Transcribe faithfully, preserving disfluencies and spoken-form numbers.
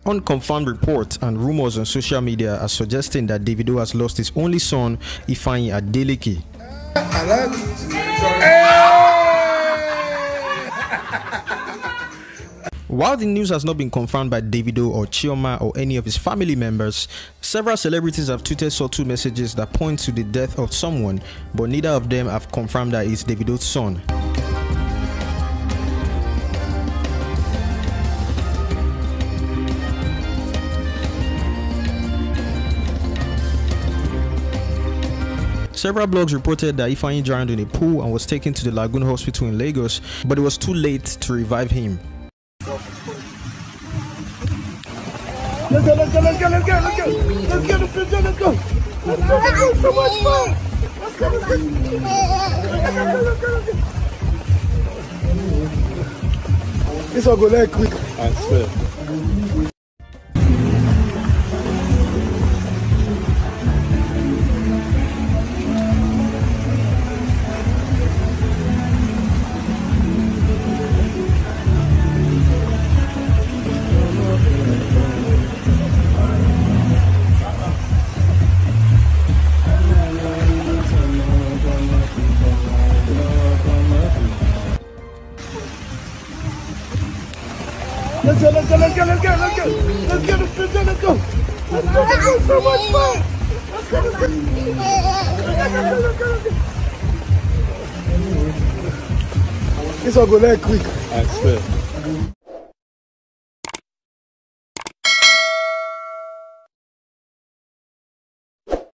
Unconfirmed reports and rumors on social media are suggesting that Davido has lost his only son, Ifeanyi Adeleke. While the news has not been confirmed by Davido or Chioma or any of his family members, several celebrities have tweeted subtle messages that point to the death of someone, but neither of them have confirmed that it's Davido's son. Several blogs reported that Ifeanyi drowned in a pool and was taken to the Lagoon Hospital in Lagos, but it was too late to revive him. Let's go, let's go, let's go, let's go, let's go, let's go, let's go, let's go, let's go, let's go, let's go, so much fun. Let's go, let's go, let's go, let's go. This will go there quick. I swear. Let's go, let's go, let's go, let's go, let's go, let's go, let's go, let's go, let's go, let's go, let's go, so much fun. Let's go, let's go, let's go, let's go, let's go. This will go there quick. I swear.